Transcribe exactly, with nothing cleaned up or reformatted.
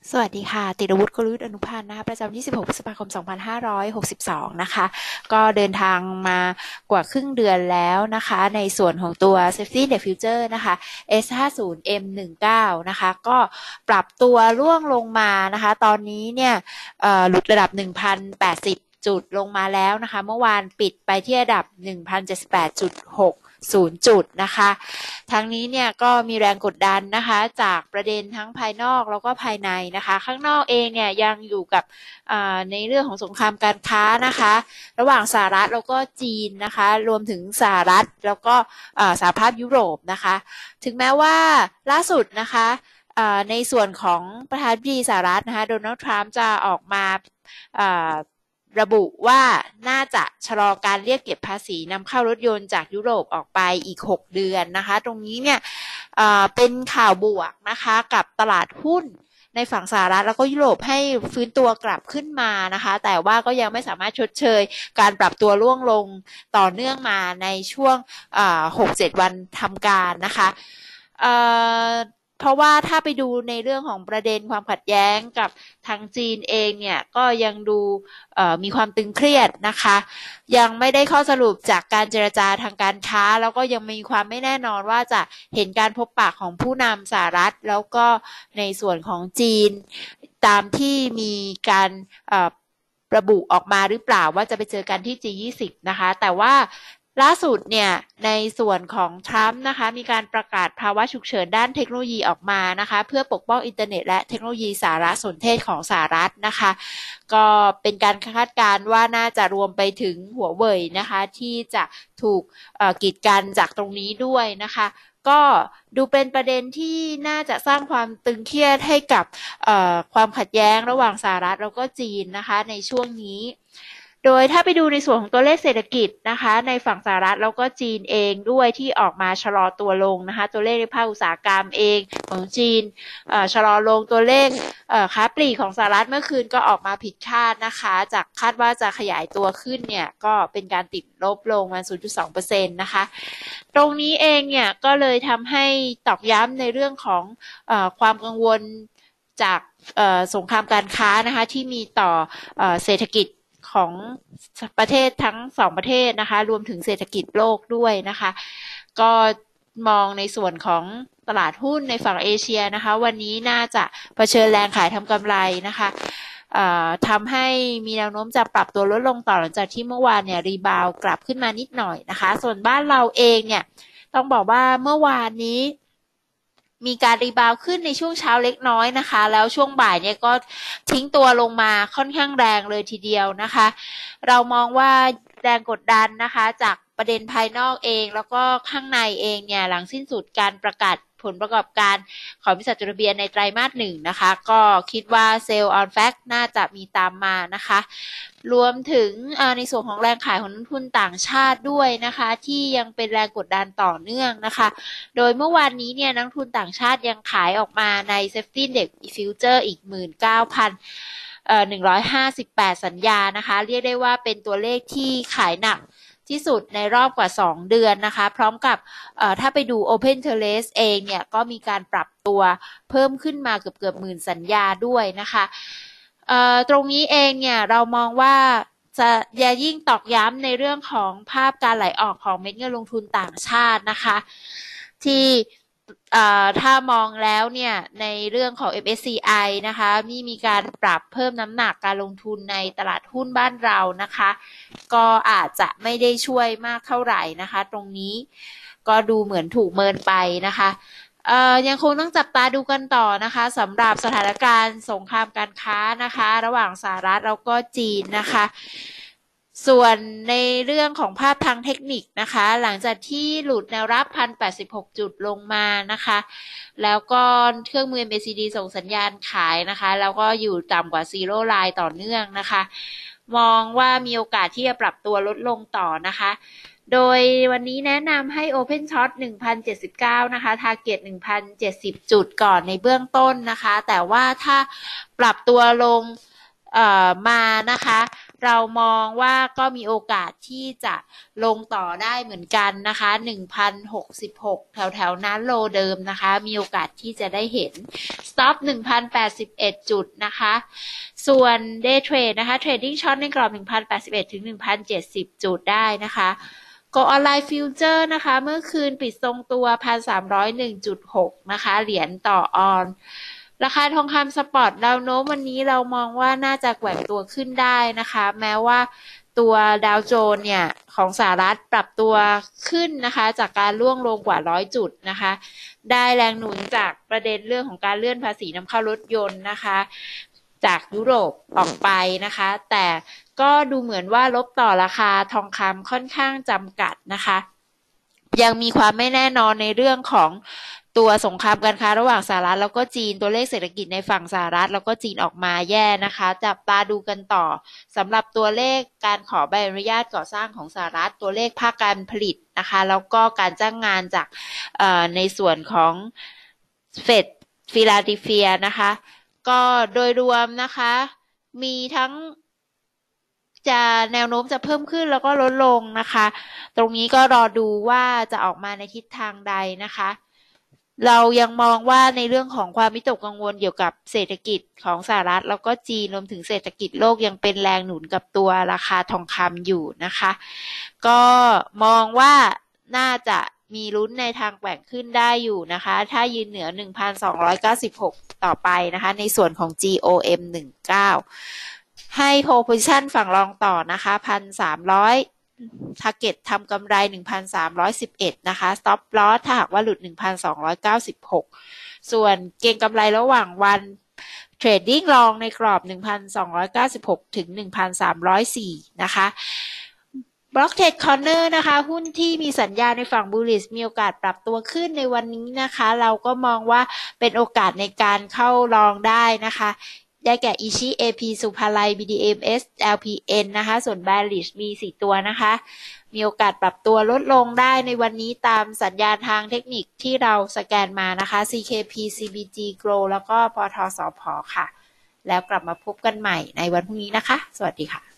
สวัสดีค่ะติรวุฒิ กลยุทธ์อนุพันธ์นะคะประจำที่สิบหกพฤษภาคมสองพันห้าร้อยหกสิบสองนะคะก็เดินทางมากว่าครึ่งเดือนแล้วนะคะในส่วนของตัว Safety Index Future นะคะ เอส ห้าสิบ เอ็ม สิบเก้า นะคะก็ปรับตัวร่วงลงมานะคะตอนนี้เนี่ยหลุดระดับ หนึ่งพันแปดสิบ จุดลงมาแล้วนะคะเมื่อวานปิดไปที่ระดับ หนึ่งพันเจ็ดสิบแปดจุดหกศูนย์ จุดนะคะทั้งนี้เนี่ยก็มีแรงกดดันนะคะจากประเด็นทั้งภายนอกแล้วก็ภายในนะคะข้างนอกเองเนี่ยยังอยู่กับในเรื่องของสงครามการค้านะคะระหว่างสหรัฐแล้วก็จีนนะคะรวมถึงสหรัฐแล้วก็สหภาพยุโรปนะคะถึงแม้ว่าล่าสุดนะคะในส่วนของประธานาธิบดีสหรัฐนะคะโดนัลด์ทรัมป์จะออกมาระบุว่าน่าจะชะลอการเรียกเก็บภาษีนำเข้ารถยนต์จากยุโรปออกไปอีกหกเดือนนะคะตรงนี้เนี่ยเป็นข่าวบวกนะคะกับตลาดหุ้นในฝั่งสหรัฐแล้วก็ยุโรปให้ฟื้นตัวกลับขึ้นมานะคะแต่ว่าก็ยังไม่สามารถชดเชยการปรับตัวร่วงลงต่อเนื่องมาในช่วง หกถึงเจ็ด วันทำการนะคะเพราะว่าถ้าไปดูในเรื่องของประเด็นความขัดแย้งกับทางจีนเองเนี่ยก็ยังดูมีความตึงเครียดนะคะยังไม่ได้ข้อสรุปจากการเจรจาทางการค้าแล้วก็ยังมีความไม่แน่นอนว่าจะเห็นการพบปะของผู้นำสหรัฐแล้วก็ในส่วนของจีนตามที่มีการระบุออกมาหรือเปล่าว่าจะไปเจอกันที่ จี ยี่สิบ นะคะแต่ว่าล่าสุดเนี่ยในส่วนของทรัมป์นะคะมีการประกาศภาวะฉุกเฉินด้านเทคโนโลยีออกมานะคะเพื่อปกป้องอินเทอร์เน็ตและเทคโนโลยีสารสนเทศของสหรัฐนะคะก็เป็นการคาดการณ์ว่าน่าจะรวมไปถึงหัวเว่ยนะคะที่จะถูกกีดกันจากตรงนี้ด้วยนะคะก็ดูเป็นประเด็นที่น่าจะสร้างความตึงเครียดให้กับความขัดแย้งระหว่างสหรัฐแล้วก็จีนนะคะในช่วงนี้โดยถ้าไปดูในส่วนของตัวเลขเศรษฐกิจนะคะในฝั่งสหรัฐแล้วก็จีนเองด้วยที่ออกมาชะลอตัวลงนะคะตัวเลขในภาคอุตสาหกรรมเองของจีนชะลอลงตัวเลขค้าปลีกของสหรัฐเมื่อคืนก็ออกมาผิดคาดนะคะจากคาดว่าจะขยายตัวขึ้นเนี่ยก็เป็นการติดลบลงมา ศูนย์จุดสองเปอร์เซ็นต์ นะคะตรงนี้เองเนี่ยก็เลยทำให้ตอกย้ำในเรื่องของเอ่อความกังวลจากสงครามการค้านะคะที่มีต่อเศรษฐกิจของประเทศทั้งสองประเทศนะคะรวมถึงเศรษฐกิจโลกด้วยนะคะก็มองในส่วนของตลาดหุ้นในฝั่งเอเชียนะคะวันนี้น่าจะเผชิญแรงขายทำกำไรนะคะทำให้มีแนวโน้มจะปรับตัวลดลงต่อหลังจากที่เมื่อวานเนี่ยรีบาวกลับขึ้นมานิดหน่อยนะคะส่วนบ้านเราเองเนี่ยต้องบอกว่าเมื่อวานนี้มีการรีบาวขึ้นในช่วงเช้าเล็กน้อยนะคะแล้วช่วงบ่ายเนี่ยก็ทิ้งตัวลงมาค่อนข้างแรงเลยทีเดียวนะคะเรามองว่าแรงกดดันนะคะจากประเด็นภายนอกเองแล้วก็ข้างในเองเนี่ยหลังสิ้นสุดการประกาศผลประกอบการของบริษัทจดทะเบียนในไตรมาสหนึ่งนะคะก็คิดว่าเซลล์ออนแฟกน่าจะมีตามมานะคะรวมถึงในส่วนของแรงขายของนักทุนต่างชาติด้วยนะคะที่ยังเป็นแรงกดดันต่อเนื่องนะคะโดยเมื่อวานนี้เนี่ยนักทุนต่างชาติยังขายออกมาใน Safety Index Future อีก หนึ่งหมื่นเก้าพันหนึ่งร้อยห้าสิบแปด สัญญานะคะเรียกได้ว่าเป็นตัวเลขที่ขายหนักที่สุดในรอบกว่าสองเดือนนะคะพร้อมกับถ้าไปดู Open Interest เองเนี่ยก็มีการปรับตัวเพิ่มขึ้นมาเกือบเกือบหมื่นสัญญาด้วยนะคะตรงนี้เองเนี่ยเรามองว่าจะอย่ายิ่งตอกย้ำในเรื่องของภาพการไหลออกของเม็ดเงินลงทุนต่างชาตินะคะที่ถ้ามองแล้วเนี่ยในเรื่องของ เอ็ม เอส ซี ไอ นะคะมีมีการปรับเพิ่มน้ำหนักการลงทุนในตลาดหุ้นบ้านเรานะคะก็อาจจะไม่ได้ช่วยมากเท่าไหร่นะคะตรงนี้ก็ดูเหมือนถูกเมินไปนะคะยังคงต้องจับตาดูกันต่อนะคะสำหรับสถานการณ์สงครามการค้านะคะระหว่างสหรัฐแล้วก็จีนนะคะส่วนในเรื่องของภาพทางเทคนิคนะคะหลังจากที่หลุดแนวรับ หนึ่งพันแปดสิบหก จุดลงมานะคะแล้วก็เครื่องมือ เอ็ม เอ ซี ดี ส่งสัญญาณขายนะคะแล้วก็อยู่ต่ำกว่าซีโร่ไลน์ต่อเนื่องนะคะมองว่ามีโอกาสที่จะปรับตัวลดลงต่อนะคะโดยวันนี้แนะนำให้ Open Short หนึ่งพันเจ็ดสิบเก้า นะคะ Target หนึ่งพันเจ็ดสิบ จุดก่อนในเบื้องต้นนะคะแต่ว่าถ้าปรับตัวลงเอ่อมานะคะเรามองว่าก็มีโอกาสที่จะลงต่อได้เหมือนกันนะคะ หนึ่งพันหกสิบหก แถวๆนั้นโลเดิมนะคะมีโอกาสที่จะได้เห็น stop หนึ่งพันแปดสิบเอ็ด จุดนะคะส่วน day trade นะคะ trading short ในกรอบ หนึ่งพันแปดสิบเอ็ด ถึง หนึ่งพันเจ็ดสิบ จุดได้นะคะ Go Online Future นะคะเมื่อคืนปิดทรงตัว หนึ่งพันสามร้อยเอ็ดจุดหก นะคะเหรียญต่อออนซ์ราคาทองคำสปอตแนวโน้มวันนี้เรามองว่าน่าจะแกว่งตัวขึ้นได้นะคะแม้ว่าตัวดาวโจนส์เนี่ยของสหรัฐปรับตัวขึ้นนะคะจากการล่วงลงกว่าร้อยจุดนะคะได้แรงหนุนจากประเด็นเรื่องของการเลื่อนภาษีนำเข้ารถยนต์นะคะจากยุโรปออกไปนะคะแต่ก็ดูเหมือนว่าลบต่อราคาทองคำค่อนข้างจำกัดนะคะยังมีความไม่แน่นอนในเรื่องของตัวสงครามการค้าระหว่างสหรัฐแล้วก็จีนตัวเลขเศรษฐกิจในฝั่งสหรัฐแล้วก็จีนออกมาแย่นะคะจับตาดูกันต่อสำหรับตัวเลขการขอใบอนุญาตก่อสร้างของสหรัฐตัวเลขภาคการผลิตนะคะแล้วก็การจ้างงานจากในส่วนของเฟดฟิลาเดลเฟียนะคะก็โดยรวมนะคะมีทั้งจะแนวโน้มจะเพิ่มขึ้นแล้วก็ลดลงนะคะตรงนี้ก็รอดูว่าจะออกมาในทิศทางใดนะคะเรายังมองว่าในเรื่องของความวิตกกังวลเกี่ยวกับเศรษฐกิจของสหรัฐแล้วก็จีนรวมถึงเศรษฐกิจโลกยังเป็นแรงหนุนกับตัวราคาทองคำอยู่นะคะก็มองว่าน่าจะมีลุ้นในทางแกว่งขึ้นได้อยู่นะคะถ้ายืนเหนือ หนึ่งพันสองร้อยเก้าสิบหก ต่อไปนะคะในส่วนของ จี โอ เอ็ม หนึ่งเก้าให้ hold position ฝั่งรองต่อนะคะ หนึ่งพันสามร้อย target ทำกำไร หนึ่งพันสามร้อยสิบเอ็ด นะคะ stop loss ถ้าหากว่าหลุด หนึ่งพันสองร้อยเก้าสิบหก ส่วนเก็งกำไรระหว่างวัน trading long ในกรอบ หนึ่งพันสองร้อยเก้าสิบหก ถึง หนึ่งพันสามร้อยสี่ นะคะ Block Trade Corner นะคะหุ้นที่มีสัญญาณในฝั่ง bullish มีโอกาสปรับตัวขึ้นในวันนี้นะคะเราก็มองว่าเป็นโอกาสในการเข้าลองได้นะคะได้แก่ อิชิ เอ พี สุภาลัย บี ดี เอ็ม เอส แอล พี เอ็น นะคะส่วน Bearish มีสี่ตัวนะคะมีโอกาสปรับตัวลดลงได้ในวันนี้ตามสัญญาณทางเทคนิคที่เราสแกนมานะคะ ซี เค พี ซี บี จี Grow แล้วก็ปทสผค่ะแล้วกลับมาพบกันใหม่ในวันพรุ่งนี้นะคะสวัสดีค่ะ